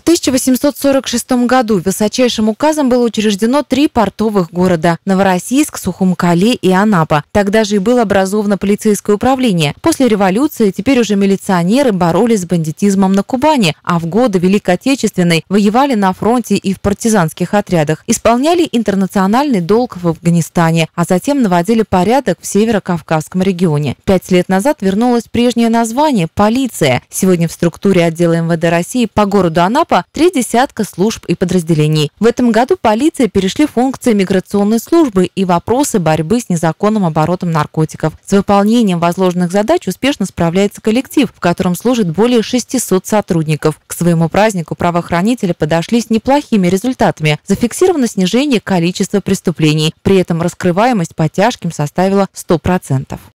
В 1846 году высочайшим указом было учреждено 3 портовых города – Новороссийск, Сухумкале и Анапа. Тогда же и было образовано полицейское управление. После революции теперь уже милиционеры боролись с бандитизмом на Кубани, а в годы Великой Отечественной воевали на фронте и в партизанских отрядах, исполняли интернациональный долг в Афганистане, а затем наводили порядок в Северо-Кавказском регионе. 5 лет назад вернулось прежнее название – полиция. Сегодня в структуре отдела МВД России по городу Анапа 3 десятка служб и подразделений. В этом году полиции перешли функции миграционной службы и вопросы борьбы с незаконным оборотом наркотиков. С выполнением возложенных задач успешно справляется коллектив, в котором служит более 600 сотрудников. К своему празднику правоохранители подошли с неплохими результатами. Зафиксировано снижение количества преступлений. При этом раскрываемость по тяжким составила 100%.